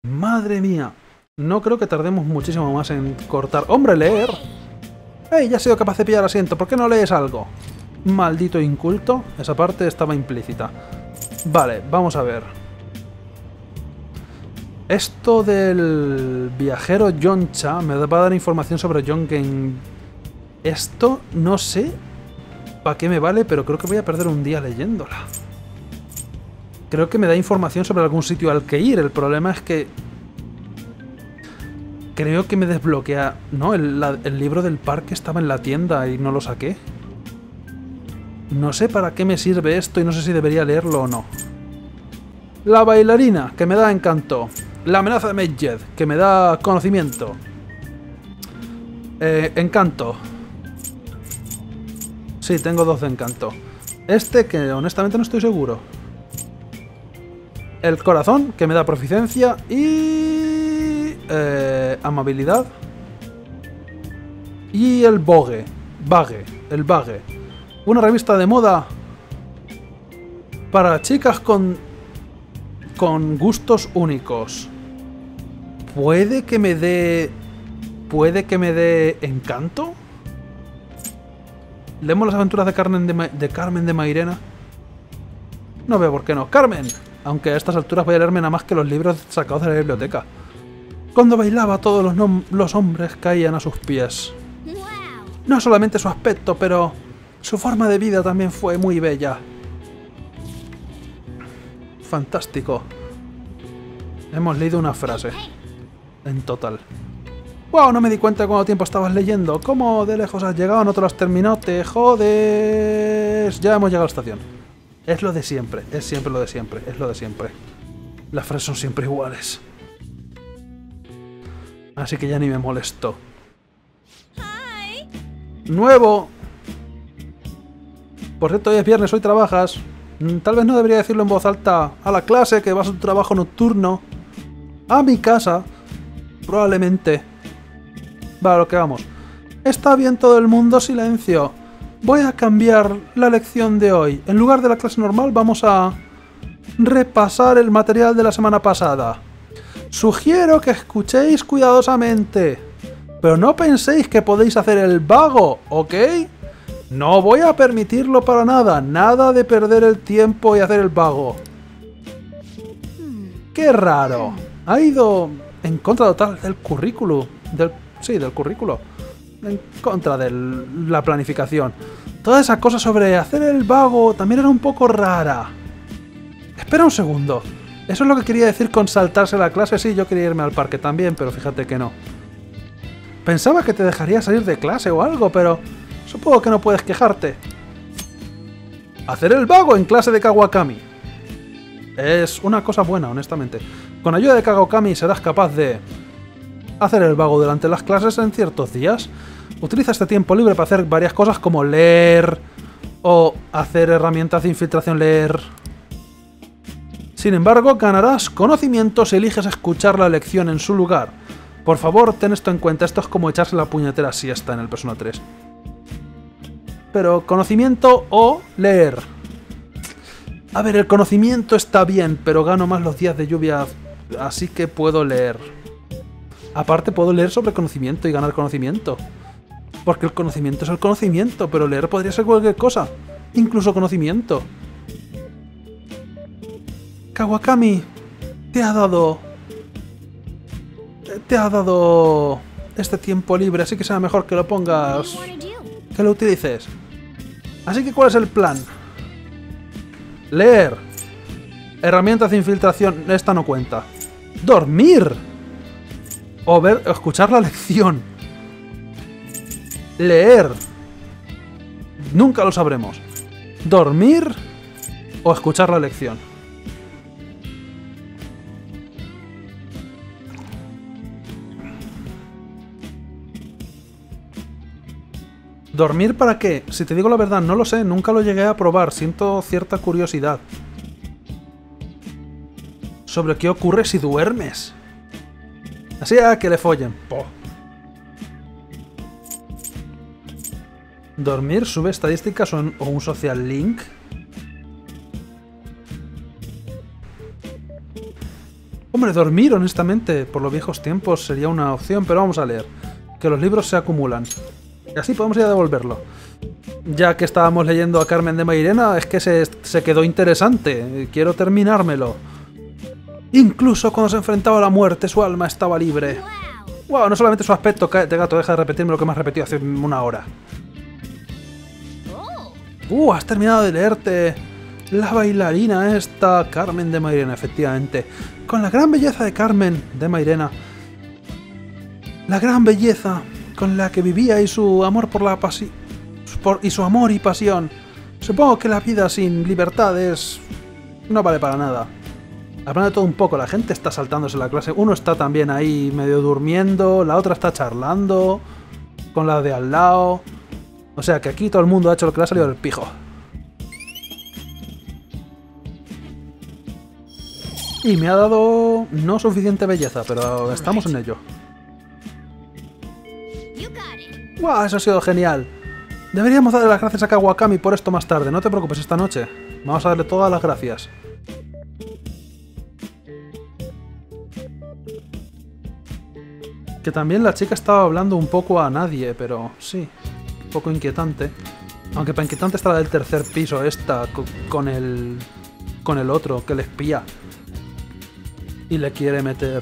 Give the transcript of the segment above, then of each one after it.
Madre mía. No creo que tardemos muchísimo más en cortar... ¡Hombre, leer! ¡Ey! Ya he sido capaz de pillar asiento. ¿Por qué no lees algo? Maldito inculto. Esa parte estaba implícita. Vale, vamos a ver. Esto del viajero Yoncha me va a dar información sobre Yongen. Esto no sé para qué me vale, pero creo que voy a perder un día leyéndola. Creo que me da información sobre algún sitio al que ir. El problema es que... creo que me desbloquea... No, el libro del parque estaba en la tienda y no lo saqué. No sé para qué me sirve esto y no sé si debería leerlo o no. La bailarina, que me da encanto. La amenaza de Medjed, que me da conocimiento. Encanto. Sí, tengo 2 de encanto. Este, que honestamente no estoy seguro. El corazón, que me da proficiencia. Y... amabilidad. Y el bogue. El bague. Una revista de moda para chicas con gustos únicos. ¿Puede que me dé encanto? ¿Leemos las aventuras de Carmen de Mairena? No veo por qué no. ¡Carmen! Aunque a estas alturas voy a leerme nada más que los libros sacados de la biblioteca. Cuando bailaba, todos los hombres caían a sus pies. No solamente su aspecto, pero su forma de vida también fue muy bella. Fantástico. Hemos leído una frase. En total. ¡Wow! No me di cuenta de cuánto tiempo estabas leyendo. ¿Cómo de lejos has llegado? No te lo has terminado. ¡Te jodes! Ya hemos llegado a la estación. Es lo de siempre. Es siempre lo de siempre. Es lo de siempre. Las frases son siempre iguales. Así que ya ni me molesto. ¡Nuevo! Por cierto, hoy es viernes, hoy trabajas. Tal vez no debería decirlo en voz alta. A la clase, que vas a tu trabajo nocturno. A mi casa. Probablemente. Vale, lo que vamos. Está bien todo el mundo, silencio. Voy a cambiar la lección de hoy. En lugar de la clase normal, vamos a repasar el material de la semana pasada. Sugiero que escuchéis cuidadosamente. Pero no penséis que podéis hacer el vago, ¿ok? No voy a permitirlo para nada. Nada de perder el tiempo y hacer el vago. ¡Qué raro! Ha ido en contra total del currículo. Del currículo. En contra de la planificación. Toda esa cosa sobre hacer el vago también era un poco rara. Espera un segundo. ¿Eso es lo que quería decir con saltarse la clase? Sí, yo quería irme al parque también, pero fíjate que no. Pensaba que te dejaría salir de clase o algo, pero supongo que no puedes quejarte. Hacer el vago en clase de Kawakami. Es una cosa buena, honestamente. Con ayuda de Kawakami serás capaz de hacer el vago durante las clases en ciertos días. Utiliza este tiempo libre para hacer varias cosas como leer o hacer herramientas de infiltración leer. Sin embargo, ganarás conocimiento si eliges escuchar la lección en su lugar. Por favor, ten esto en cuenta. Esto es como echarse la puñetera siesta en el Persona 3. Pero conocimiento o leer. A ver, el conocimiento está bien, pero gano más los días de lluvia, así que puedo leer. Aparte puedo leer sobre conocimiento y ganar conocimiento. Porque el conocimiento es el conocimiento, pero leer podría ser cualquier cosa. Incluso conocimiento. Kawakami te ha dado este tiempo libre, así que será mejor que lo pongas, que lo utilices. Así que ¿cuál es el plan? Leer. Herramientas de infiltración, esta no cuenta. Dormir. O escuchar la lección. Leer. Nunca lo sabremos. Dormir o escuchar la lección. ¿Dormir para qué? Si te digo la verdad, no lo sé, nunca lo llegué a probar, siento cierta curiosidad. ¿Sobre qué ocurre si duermes? Así a que le follen. Po. ¿Dormir sube estadísticas o un social link? Hombre, dormir, honestamente, por los viejos tiempos sería una opción, pero vamos a leer. Que los libros se acumulan. Y así podemos ir a devolverlo. Ya que estábamos leyendo a Carmen de Mairena, es que se quedó interesante. Quiero terminármelo. Incluso cuando se enfrentaba a la muerte, su alma estaba libre. Wow, no solamente su aspecto, cállate gato, deja de repetirme lo que me has repetido hace una hora. Has terminado de leerte la bailarina esta, Carmen de Mairena, efectivamente. Con la gran belleza de Carmen de Mairena. La gran belleza con la que vivía y su amor por la pasión. Y su amor y pasión. Supongo que la vida sin libertades no vale para nada. Hablando de todo un poco, la gente está saltándose la clase. Uno está también ahí medio durmiendo, la otra está charlando con la de al lado. O sea que aquí todo el mundo ha hecho lo que le ha salido del pijo. Y me ha dado no suficiente belleza, pero estamos en ello. ¡Guau! Eso ha sido genial. Deberíamos darle las gracias a Kawakami por esto más tarde. No te preocupes, esta noche. Vamos a darle todas las gracias. Que también la chica estaba hablando un poco a nadie, pero sí, un poco inquietante. Aunque para inquietante está la del tercer piso, esta, con el otro, que le espía. Y le quiere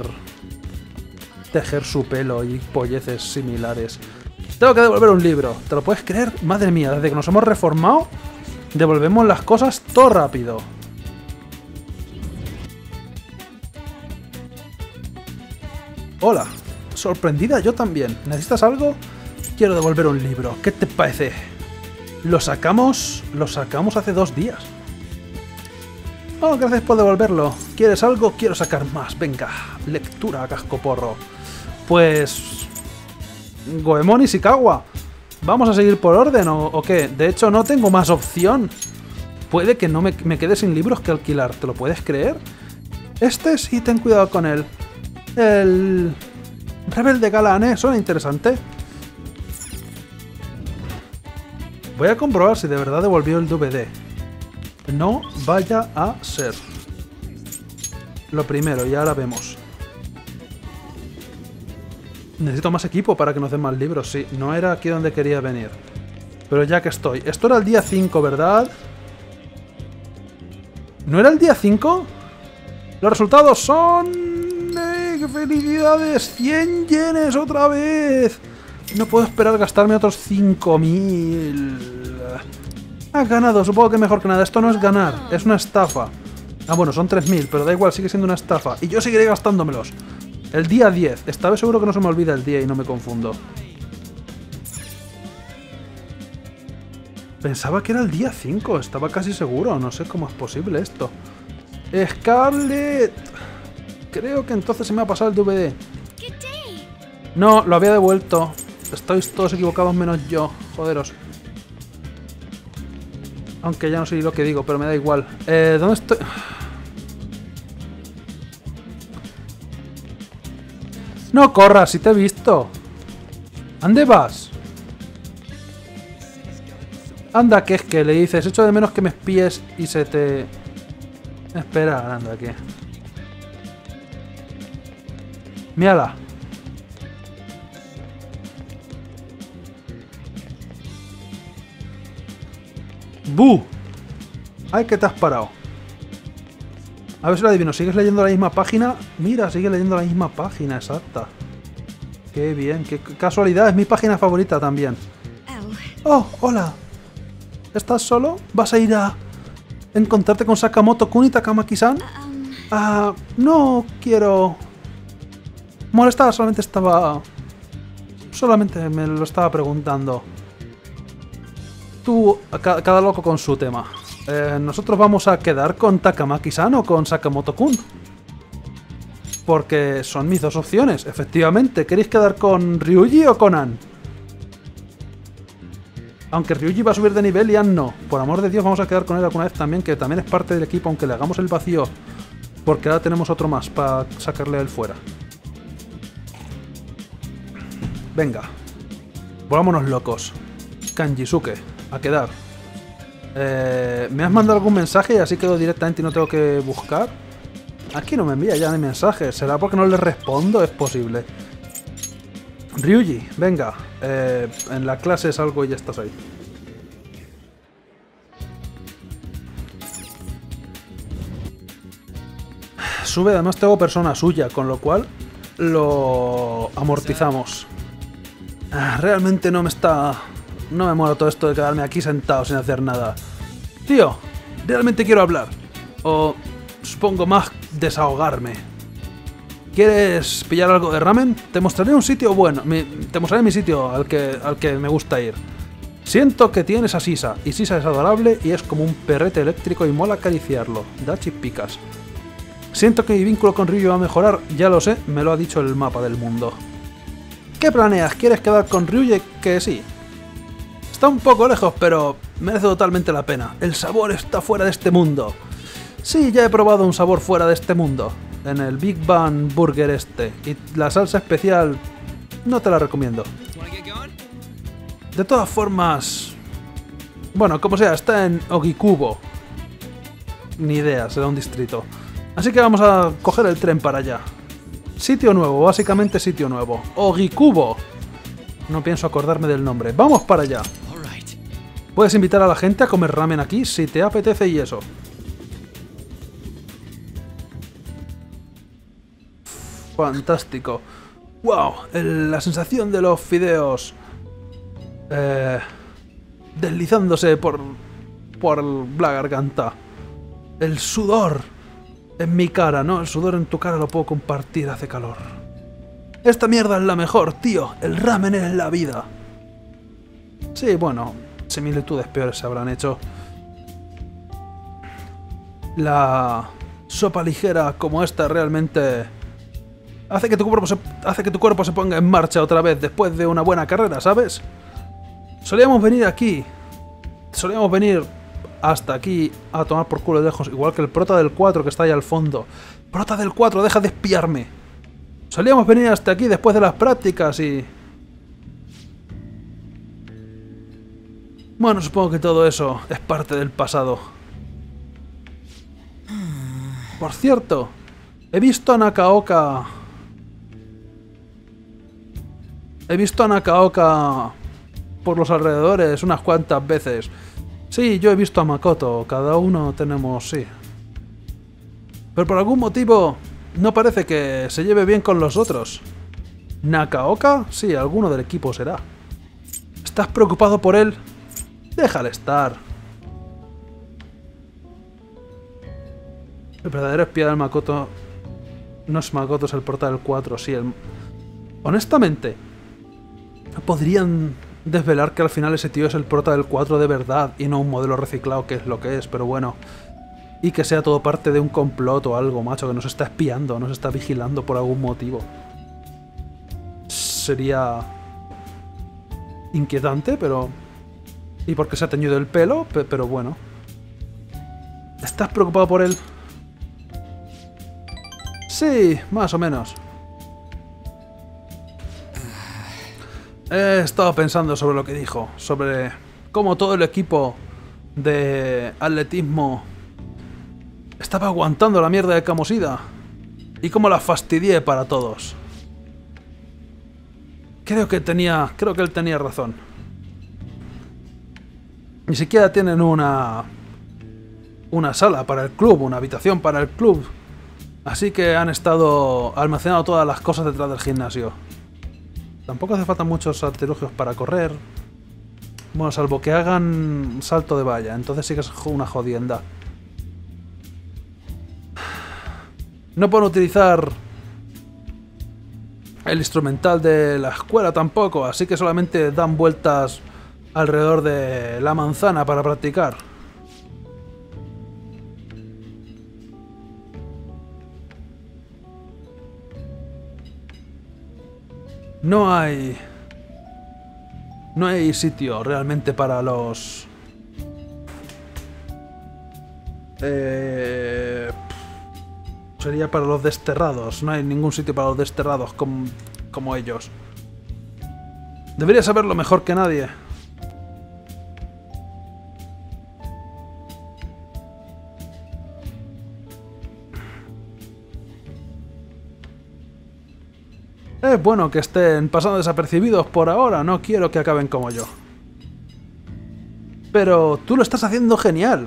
tejer su pelo y polleces similares. Tengo que devolver un libro, ¿te lo puedes creer? Madre mía, desde que nos hemos reformado, devolvemos las cosas todo rápido. Hola. Sorprendida yo también. ¿Necesitas algo? Quiero devolver un libro. ¿Qué te parece? Lo sacamos hace 2 días. Oh, gracias por devolverlo. ¿Quieres algo? Quiero sacar más. Venga, lectura, cascoporro. Pues... Goemon y Ishikawa. ¿Vamos a seguir por orden o qué? De hecho, no tengo más opción. Puede que no me quede sin libros que alquilar. ¿Te lo puedes creer? Sí, ten cuidado con él. El... Rebelde Galán, suena interesante. Voy a comprobar si de verdad devolvió el DVD. No vaya a ser. Lo primero, y ahora vemos. Necesito más equipo para que nos den más libros, sí. No era aquí donde quería venir. Pero ya que estoy. Esto era el día 5, ¿verdad? ¿No era el día 5? Los resultados son... ¡Qué felicidades! ¡100 yenes otra vez! No puedo esperar gastarme otros 5000. Has ganado, supongo que mejor que nada. Esto no es ganar, es una estafa. Ah, bueno, son 3000, pero da igual, sigue siendo una estafa. Y yo seguiré gastándomelos. El día 10. Esta vez seguro que no se me olvida el día y no me confundo. Pensaba que era el día 5, estaba casi seguro. No sé cómo es posible esto. ¡Scarlet! Creo que entonces se me ha pasado el DVD. No, lo había devuelto. Estáis todos equivocados menos yo. Joderos. Aunque ya no sé lo que digo, pero me da igual. ¿Dónde estoy? No corras, si te he visto. ¿Dónde vas? Anda, que es que le dices, echo de menos que me espíes y se te... Espera, anda, que... Mírala. ¡Bu! ¡Ay, que te has parado! A ver si lo adivino. ¿Sigues leyendo la misma página? Mira, sigue leyendo la misma página, exacta. Qué bien, qué casualidad. Es mi página favorita también. Oh, hola. ¿Estás solo? ¿Vas a ir a encontrarte con Sakamoto-kun y Takamaki-san? No quiero... molestar, solamente me lo estaba preguntando. Tú, cada loco con su tema. Nosotros vamos a quedar con Takamaki-san o con Sakamoto-kun. Porque son mis dos opciones, efectivamente. ¿Queréis quedar con Ryuji o con Ann? Aunque Ryuji va a subir de nivel y Ann no. Por amor de Dios, vamos a quedar con él alguna vez también, que también es parte del equipo, aunque le hagamos el vacío. Porque ahora tenemos otro más para sacarle a él fuera. Venga. Volvámonos locos. Kanjisuke, a quedar. ¿Me has mandado algún mensaje y así quedo directamente y no tengo que buscar? Aquí no me envía ya ni mensajes. ¿Será porque no le respondo? Es posible. Ryuji, venga. En la clase salgo y ya estás ahí. Sube, además tengo persona suya, con lo cual lo amortizamos. Realmente no me mola todo esto de quedarme aquí sentado sin hacer nada. Tío, realmente quiero hablar. O supongo más desahogarme. ¿Quieres pillar algo de ramen? Te mostraré un sitio bueno. Te mostraré mi sitio al que me gusta ir. Siento que tienes a Sisa, y Sisa es adorable y es como un perrete eléctrico y mola acariciarlo. Da chispicas. Siento que mi vínculo con Ryuji va a mejorar, ya lo sé, me lo ha dicho el mapa del mundo. ¿Qué planeas? ¿Quieres quedar con Ryuji? Que sí. Está un poco lejos, pero merece totalmente la pena. El sabor está fuera de este mundo. Sí, ya he probado un sabor fuera de este mundo. En el Big Bang Burger este. Y la salsa especial no te la recomiendo. De todas formas... Bueno, como sea, está en Ogikubo. Ni idea, será un distrito. Así que vamos a coger el tren para allá. Sitio nuevo, básicamente sitio nuevo. Ogikubo. No pienso acordarme del nombre. Vamos para allá. Puedes invitar a la gente a comer ramen aquí si te apetece y eso. Fantástico. ¡Wow! La sensación de los fideos deslizándose por la garganta. El sudor en mi cara, ¿no? El sudor en tu cara lo puedo compartir, hace calor. Esta mierda es la mejor, tío. El ramen es la vida. Sí, bueno, similitudes peores se habrán hecho. La sopa ligera como esta realmente hace que tu cuerpo se ponga en marcha otra vez después de una buena carrera, ¿sabes? Solíamos venir aquí. Solíamos venir hasta aquí a tomar por culo de lejos, igual que el prota del 4 que está ahí al fondo. Prota del 4, deja de espiarme. Solíamos venir hasta aquí después de las prácticas y... Bueno, supongo que todo eso es parte del pasado. Por cierto, he visto a Nakaoka... por los alrededores unas cuantas veces. Sí, yo he visto a Makoto, cada uno tenemos, sí. Pero por algún motivo no parece que se lleve bien con los otros. ¿Nakaoka? Sí, alguno del equipo será. ¿Estás preocupado por él? Déjale estar. El verdadero espía del Makoto... No es Makoto, es el prota del 4, sí. Honestamente, podrían desvelar que al final ese tío es el prota del 4 de verdad y no un modelo reciclado, que es lo que es, pero bueno. Y que sea todo parte de un complot o algo, macho, que nos está espiando, nos está vigilando por algún motivo. Sería inquietante, pero... Y porque se ha teñido el pelo, pero bueno. ¿Estás preocupado por él? Sí, más o menos. He estado pensando sobre lo que dijo, sobre cómo todo el equipo de atletismo estaba aguantando la mierda de Kamoshida y cómo la fastidié para todos. Creo que él tenía razón. Ni siquiera tienen una sala para el club, una habitación para el club. Así que han estado almacenando todas las cosas detrás del gimnasio. Tampoco hace falta muchos artilugios para correr. Bueno, salvo que hagan salto de valla, entonces sí que es una jodienda. No pueden utilizar el instrumental de la escuela tampoco, así que solamente dan vueltas alrededor de la manzana para practicar. No hay sitio realmente para los... Sería para los desterrados. No hay ningún sitio para los desterrados como ellos. Debería saberlo mejor que nadie. Es bueno que estén pasando desapercibidos por ahora, no quiero que acaben como yo. Pero tú lo estás haciendo genial.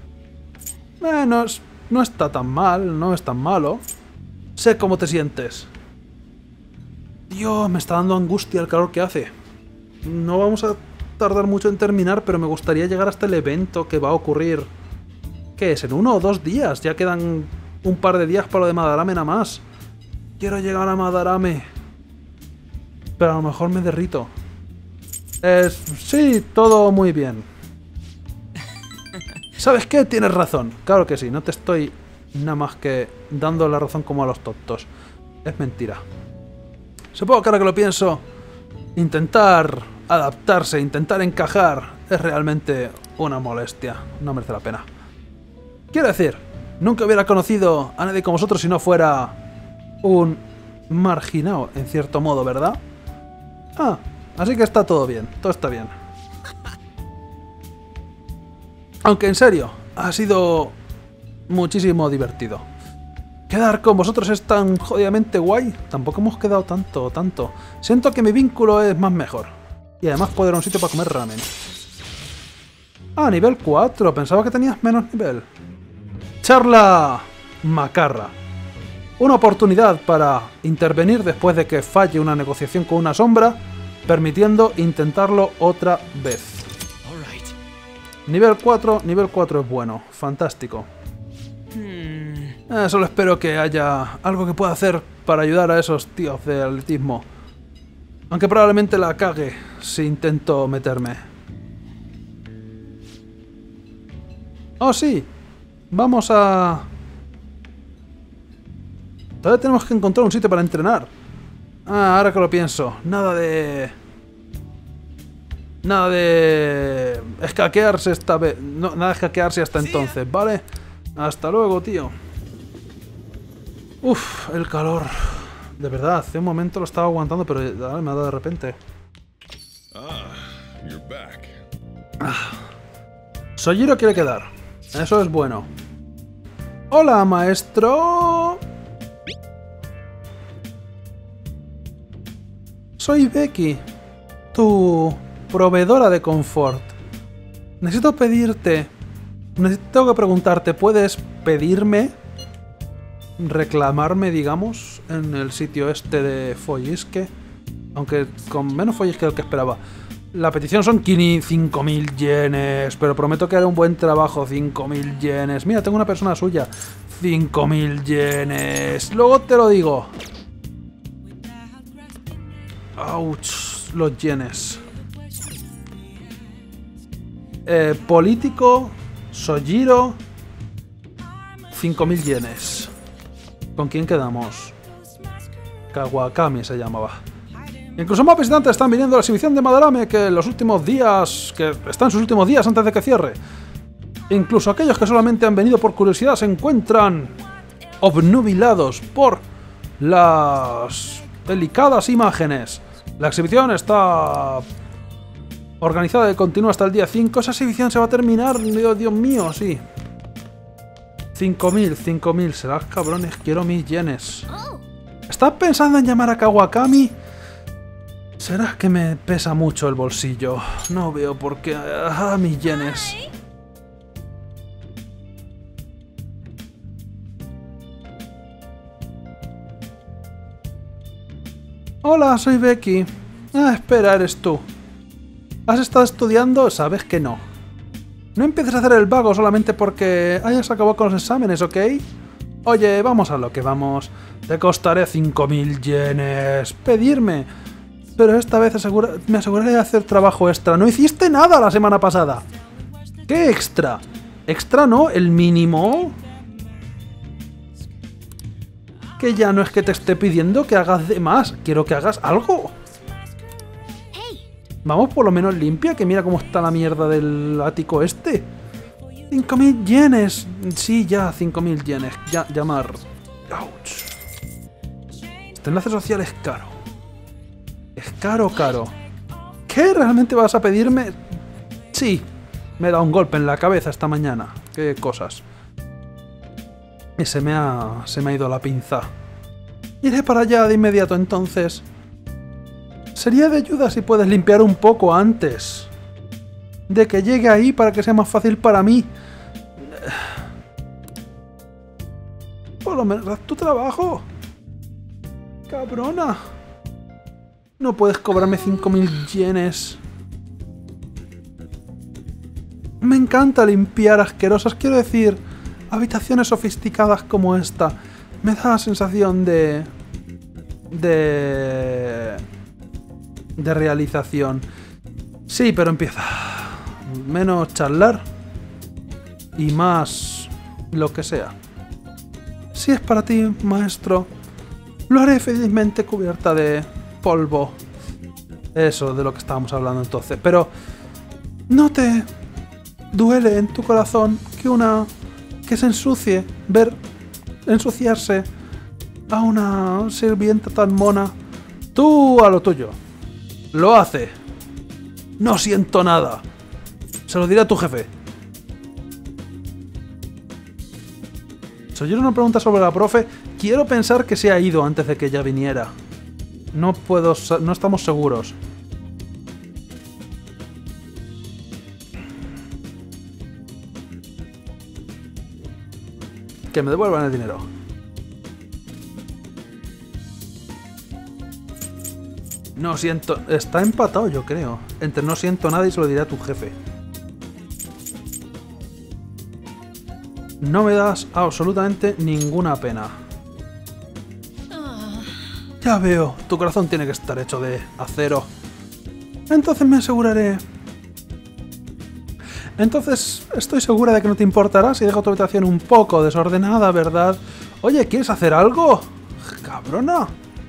No está tan mal, no es tan malo. Sé cómo te sientes. Dios, me está dando angustia el calor que hace. No vamos a tardar mucho en terminar, pero me gustaría llegar hasta el evento que va a ocurrir. ¿Qué es? ¿En 1 o 2 días? Ya quedan un par de días para lo de Madarame nada más. Quiero llegar a Madarame. Pero a lo mejor me derrito. Sí, todo muy bien. ¿Sabes qué? Tienes razón. Claro que sí, no te estoy nada más que dando la razón como a los tontos. Es mentira. Supongo que ahora que lo pienso, intentar adaptarse, intentar encajar, es realmente una molestia. No merece la pena. Quiero decir, nunca hubiera conocido a nadie como vosotros si no fuera un marginado, en cierto modo, ¿verdad? Ah, así que está todo bien, todo está bien. Aunque en serio, ha sido muchísimo divertido. Quedar con vosotros es tan jodidamente guay. Tampoco hemos quedado tanto. Siento que mi vínculo es más mejor. Y además puedo ir a un sitio para comer ramen. Ah, nivel 4. Pensaba que tenías menos nivel. Charla macarra. Una oportunidad para intervenir después de que falle una negociación con una sombra, permitiendo intentarlo otra vez. Nivel 4 es bueno. Fantástico. Solo espero que haya algo que pueda hacer para ayudar a esos tíos de atletismo. Aunque probablemente la cague si intento meterme. Oh, sí. Vamos a... Todavía tenemos que encontrar un sitio para entrenar. Ah, ahora que lo pienso. Nada de escaquearse esta vez. No, nada de escaquearse hasta entonces, ¿vale? Hasta luego, tío. Uf, el calor. De verdad, hace un momento lo estaba aguantando, pero ahora me ha dado de repente. Sojiro quiere quedar. Eso es bueno. Hola, maestro. Soy Becky, tu proveedora de confort. Necesito que preguntarte, ¿puedes pedirme? Reclamarme, digamos, en el sitio este de Follisque. Aunque con menos Follisque del que esperaba. La petición son 5.000 yenes, pero prometo que haré un buen trabajo. 5.000 yenes. Mira, tengo una persona suya. 5.000 yenes. Luego te lo digo. Ouch, los yenes. Político, Sojiro, 5.000 yenes. ¿Con quién quedamos? Kawakami se llamaba. Incluso más visitantes están viniendo a la exhibición de Madarame que en los últimos días... que están en sus últimos días antes de que cierre. Incluso aquellos que solamente han venido por curiosidad se encuentran obnubilados por las delicadas imágenes. La exhibición está organizada y continúa hasta el día 5. Esa exhibición se va a terminar, Dios mío, sí. 5.000, serás cabrones, quiero mis yenes. ¿Estás pensando en llamar a Kawakami? Será que me pesa mucho el bolsillo. No veo por qué... ¡Ah, mis yenes! Hola, soy Becky. Ah, espera, eres tú. ¿Has estado estudiando? Sabes que no. No empieces a hacer el vago solamente porque hayas acabado con los exámenes, ¿ok? Oye, vamos a lo que vamos. Te costaré 5.000 yenes. Pedirme. Pero esta vez me aseguraré de hacer trabajo extra. ¡No hiciste nada la semana pasada! ¿Qué extra? ¿Extra no? ¿El mínimo? Que ya no es que te esté pidiendo que hagas de más. Quiero que hagas algo. Vamos, por lo menos limpia, que mira cómo está la mierda del ático este. 5.000 yenes. Sí, ya, 5.000 yenes. Ya, llamar. Ouch. Este enlace social es caro. Es caro. ¿Qué? ¿Realmente vas a pedirme? Sí. Me he dado un golpe en la cabeza esta mañana. Qué cosas. Y se me ha ido la pinza. Iré para allá de inmediato entonces. Sería de ayuda si puedes limpiar un poco antes de que llegue ahí para que sea más fácil para mí. Por lo menos haz tu trabajo. Cabrona. No puedes cobrarme 5000 yenes. Me encanta limpiar asquerosas, quiero decir, habitaciones sofisticadas como esta. Me da la sensación de realización. Sí, pero empieza. Menos charlar y más lo que sea. Si es para ti, maestro, lo haré felizmente cubierta de polvo. Eso de lo que estábamos hablando entonces. Pero no te duele en tu corazón que se ensucie, ver ensuciarse a una sirvienta tan mona. Tú a lo tuyo. Lo hace. No siento nada. Se lo diré a tu jefe. Si oyera una pregunta sobre la profe, quiero pensar que se ha ido antes de que ella viniera. No estamos seguros. Que me devuelvan el dinero. No siento... Está empatado, yo creo. Entre no siento nada y se lo diré a tu jefe. No me das absolutamente ninguna pena. Ya veo, tu corazón tiene que estar hecho de acero. Entonces me aseguraré... Entonces estoy segura de que no te importará si dejo tu habitación un poco desordenada, ¿verdad? Oye, ¿quieres hacer algo? ¡Cabrona!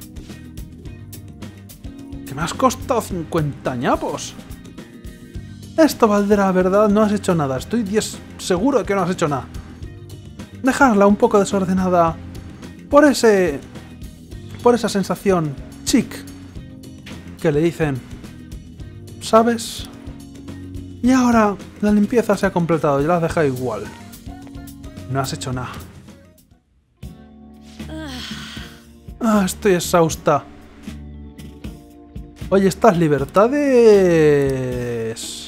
Que me has costado 50 ñapos. Esto valdrá, ¿verdad? No has hecho nada. Estoy seguro de que no has hecho nada. Dejarla un poco desordenada por esa sensación chic que le dicen, ¿sabes? Y ahora la limpieza se ha completado y la has dejado igual. No has hecho nada. Estoy exhausta. Oye, estas libertades...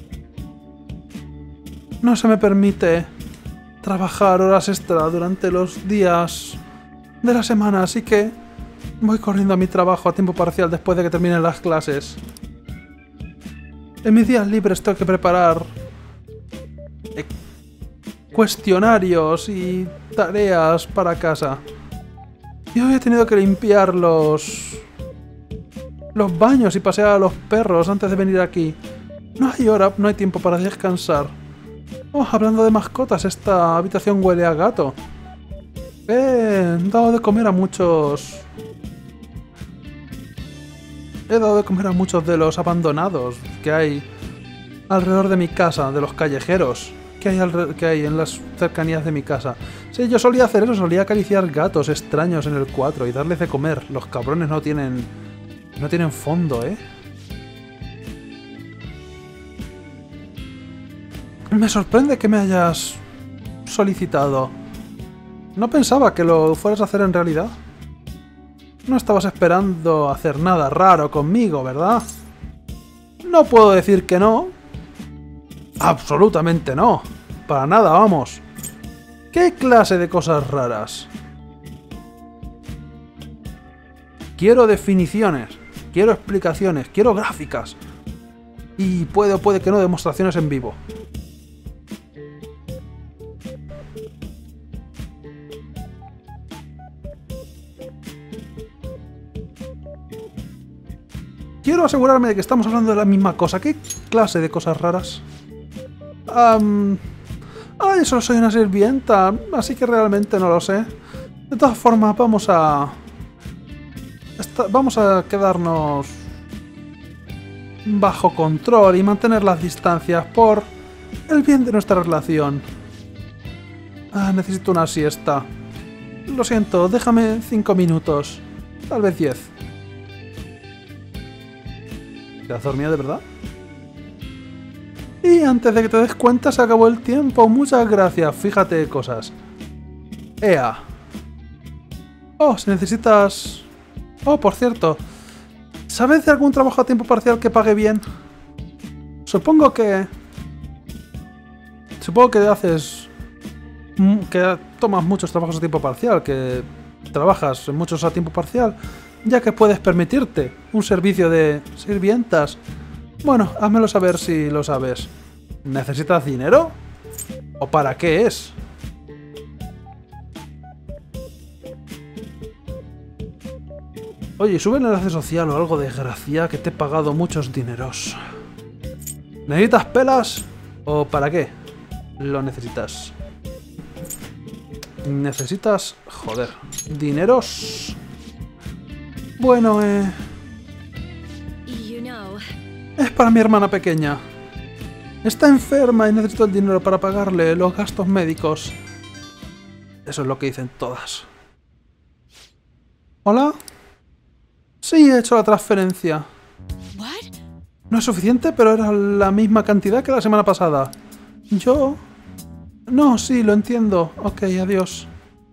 No se me permite trabajar horas extra durante los días de la semana, así que voy corriendo a mi trabajo a tiempo parcial después de que terminen las clases. En mis días libres tengo que preparar cuestionarios y tareas para casa. Y hoy he tenido que limpiar los baños y pasear a los perros antes de venir aquí. No hay hora, no hay tiempo para descansar. Oh, hablando de mascotas, esta habitación huele a gato. He dado de comer a muchos... He dado de comer a muchos de los abandonados que hay alrededor de mi casa, de los callejeros que hay en las cercanías de mi casa. Sí, yo solía hacer eso, solía acariciar gatos extraños en el 4 y darles de comer. Los cabrones no tienen fondo, ¿eh? Me sorprende que me hayas solicitado. No pensaba que lo fueras a hacer en realidad. No estabas esperando hacer nada raro conmigo, ¿verdad? No puedo decir que no. Absolutamente no. Para nada, vamos. ¿Qué clase de cosas raras? Quiero definiciones, quiero explicaciones, quiero gráficas. Y puede o puede que no demostraciones en vivo. Quiero asegurarme de que estamos hablando de la misma cosa. ¿Qué clase de cosas raras? Solo soy una sirvienta, así que realmente no lo sé. De todas formas, vamos a quedarnos bajo control y mantener las distancias por el bien de nuestra relación. Necesito una siesta. Lo siento, déjame 5 minutos. Tal vez 10. ¿Te has dormido de verdad? Y antes de que te des cuenta se acabó el tiempo. Muchas gracias. Fíjate cosas. Ea. Oh, si necesitas... Oh, por cierto. ¿Sabes de algún trabajo a tiempo parcial que pague bien? Supongo que haces... que tomas muchos trabajos a tiempo parcial, que trabajas en muchos a tiempo parcial, ya que puedes permitirte un servicio de sirvientas. Bueno, házmelo saber si lo sabes. ¿Necesitas dinero? ¿O para qué es? Oye, sube el enlace social o algo, desgracia, que te he pagado muchos dineros. ¿Necesitas pelas? ¿O para qué lo necesitas? ¿Necesitas... joder... dineros? Bueno, es para mi hermana pequeña. Está enferma y necesito el dinero para pagarle los gastos médicos. Eso es lo que dicen todas. ¿Hola? Sí, he hecho la transferencia. No es suficiente, pero era la misma cantidad que la semana pasada. ¿Yo? No, sí, lo entiendo. Ok, adiós.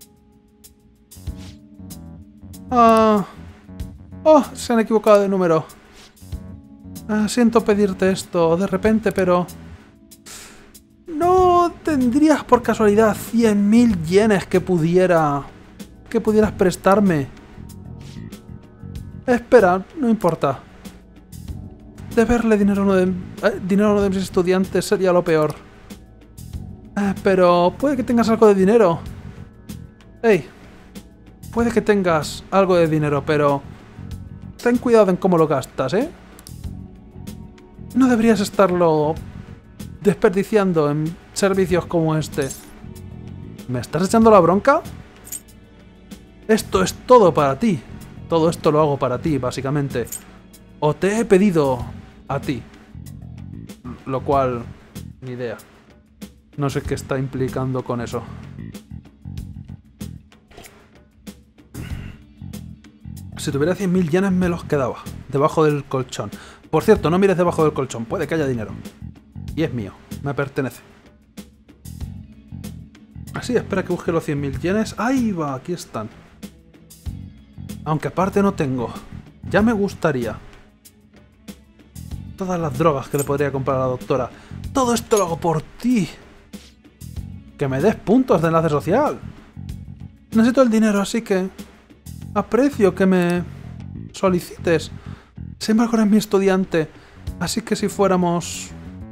Oh, se han equivocado de número. Siento pedirte esto de repente, pero... ¿No tendrías por casualidad 100.000 yenes que pudieras prestarme? Espera, no importa. Deberle dinero a uno de mis estudiantes sería lo peor. Pero puede que tengas algo de dinero. Hey, puede que tengas algo de dinero, pero... ten cuidado en cómo lo gastas, ¿eh? No deberías estarlo desperdiciando en servicios como este. ¿Me estás echando la bronca? Esto es todo para ti. Todo esto lo hago para ti, básicamente. O te he pedido a ti. Lo cual... ni idea. No sé qué está implicando con eso. Si tuviera 100.000 yenes me los quedaba. Debajo del colchón. Por cierto, no mires debajo del colchón. Puede que haya dinero. Y es mío. Me pertenece. Así, espera que busque los 100.000 yenes. ¡Ahí va! Aquí están. Aunque aparte no tengo. Ya me gustaría. Todas las drogas que le podría comprar a la doctora. Todo esto lo hago por ti. Que me des puntos de enlace social. Necesito el dinero, así que... aprecio que me solicites. Sin embargo, eres mi estudiante. Así que si fuéramos...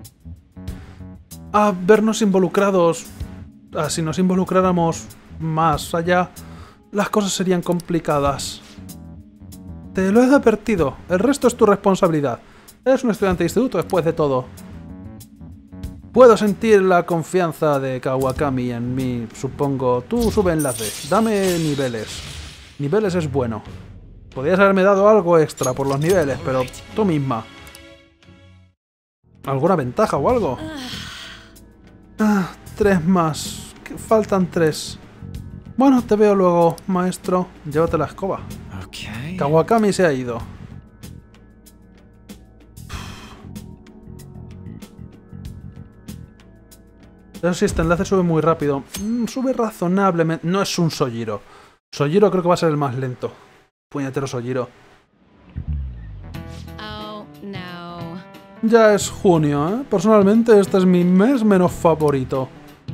a vernos involucrados... si nos involucráramos más allá... las cosas serían complicadas. Te lo he advertido. El resto es tu responsabilidad. Eres un estudiante de instituto después de todo. Puedo sentir la confianza de Kawakami en mí, supongo. Tú sube enlace. Dame niveles. Niveles es bueno. Podrías haberme dado algo extra por los niveles, pero tú misma. ¿Alguna ventaja o algo? 3 más. Faltan 3. Bueno, te veo luego, maestro. Llévate la escoba. Kawakami se ha ido. Eso sí, este enlace sube muy rápido. Sube razonablemente. No es un Sojiro. Sojiro creo que va a ser el más lento. Puñetero Sojiro. Oh, no. Ya es junio, ¿eh? Personalmente este es mi mes menos favorito.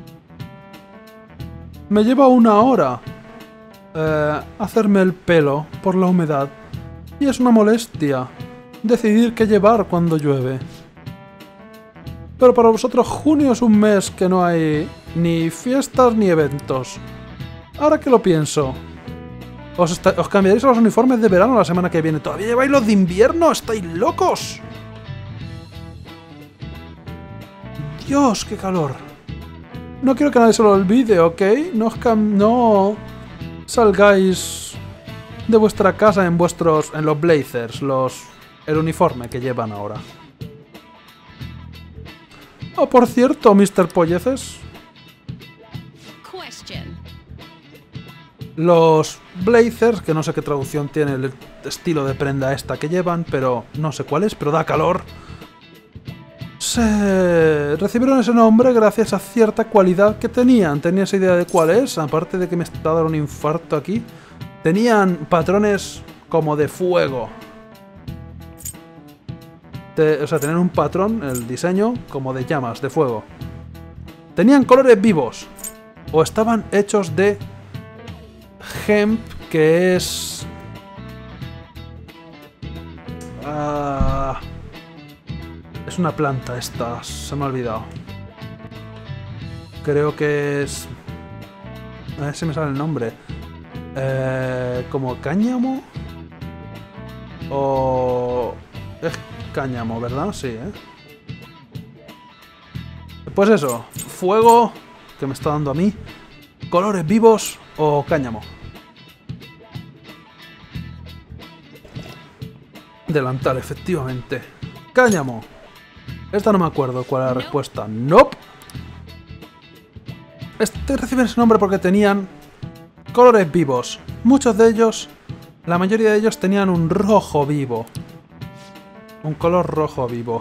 Me lleva 1 hora hacerme el pelo por la humedad. Y es una molestia decidir qué llevar cuando llueve. Pero para vosotros junio es un mes que no hay ni fiestas ni eventos. Ahora que lo pienso, ¿os cambiaréis a los uniformes de verano la semana que viene? ¿Todavía lleváis los de invierno? ¿Estáis locos? Dios, qué calor. No quiero que nadie se lo olvide, ¿ok? No salgáis de vuestra casa en los blazers, el uniforme que llevan ahora. Oh, por cierto, Mr. Polleces. Los blazers, que no sé qué traducción tiene el estilo de prenda esta que llevan, pero no sé cuál es, pero da calor. Recibieron ese nombre gracias a cierta cualidad que tenían. ¿Tenías idea de cuál es? Aparte de que me está dando un infarto aquí. Tenían patrones como de fuego. O sea, tenían un patrón, el diseño, como de llamas, de fuego. Tenían colores vivos. O estaban hechos de hemp, que es... es una planta esta, se me ha olvidado. Creo que es... A ver si me sale el nombre. Como cáñamo. O... Es cáñamo, ¿verdad? Sí, ¿eh? Pues eso, fuego, que me está dando a mí, colores vivos o cáñamo. Delantal, efectivamente. Cáñamo. Esta no me acuerdo cuál era la respuesta. Nope. Este recibe ese nombre porque tenían colores vivos. Muchos de ellos, la mayoría de ellos tenían un rojo vivo. Un color rojo vivo.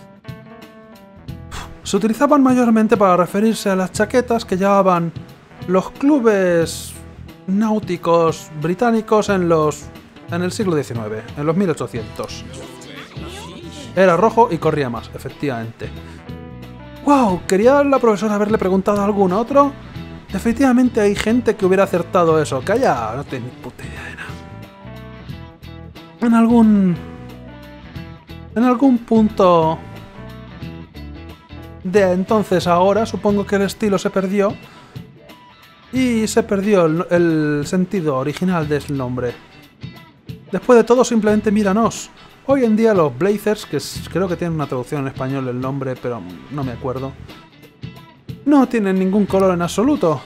Se utilizaban mayormente para referirse a las chaquetas que llevaban los clubes náuticos británicos en el siglo XIX, en los 1800. Era rojo y corría más, efectivamente. ¡Wow! ¿Quería la profesora haberle preguntado a algún otro? Definitivamente hay gente que hubiera acertado eso. ¡Calla! No tengo ni puta idea de nada. En algún punto de entonces a ahora, supongo que el estilo se perdió. Y se perdió el sentido original del nombre. Después de todo, simplemente míranos. Hoy en día los Blazers, que creo que tienen una traducción en español el nombre, pero no me acuerdo, no tienen ningún color en absoluto.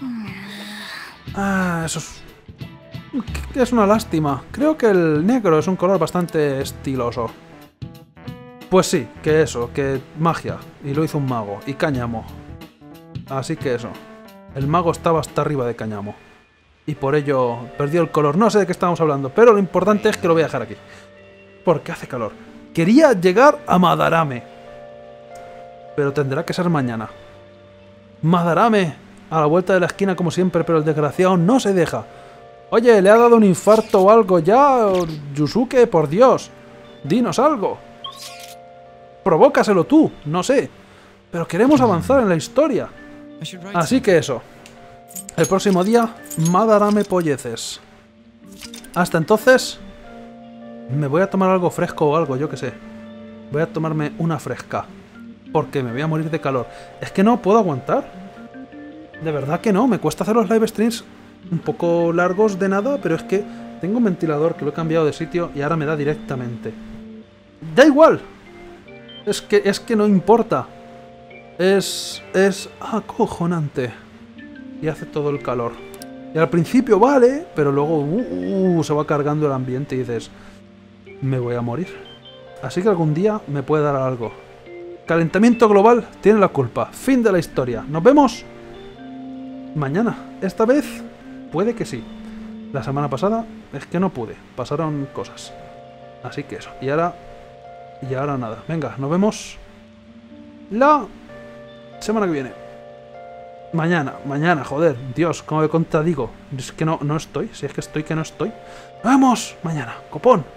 Eso es una lástima. Creo que el negro es un color bastante estiloso. Pues sí, que eso, que magia. Y lo hizo un mago. Y cáñamo. Así que eso. El mago estaba hasta arriba de cáñamo. Y por ello perdió el color. No sé de qué estamos hablando, pero lo importante es que lo voy a dejar aquí. Porque hace calor. Quería llegar a Madarame. Pero tendrá que ser mañana. Madarame. A la vuelta de la esquina como siempre, pero el desgraciado no se deja. Oye, ¿le ha dado un infarto o algo ya? Yusuke, por Dios. Dinos algo. Provócaselo tú, no sé. Pero queremos avanzar en la historia. Así que eso. El próximo día, Madarame polleces. Hasta entonces, me voy a tomar algo fresco o algo, yo que sé. Voy a tomarme una fresca. Porque me voy a morir de calor. Es que no puedo aguantar. De verdad que no, me cuesta hacer los live streams un poco largos de nada, pero es que tengo un ventilador que lo he cambiado de sitio y ahora me da directamente. ¡Da igual! Es que no importa. Es acojonante. Y hace todo el calor. Y al principio vale, pero luego se va cargando el ambiente y dices, me voy a morir. Así que algún día me puede dar algo. Calentamiento global tiene la culpa. Fin de la historia. Nos vemos mañana. Esta vez puede que sí. La semana pasada es que no pude. Pasaron cosas. Así que eso. Y ahora nada. Venga, nos vemos la semana que viene. Mañana, joder. Dios, como me contradigo. Es que no estoy. Si es que estoy que no estoy. ¡Vamos! Mañana. Copón.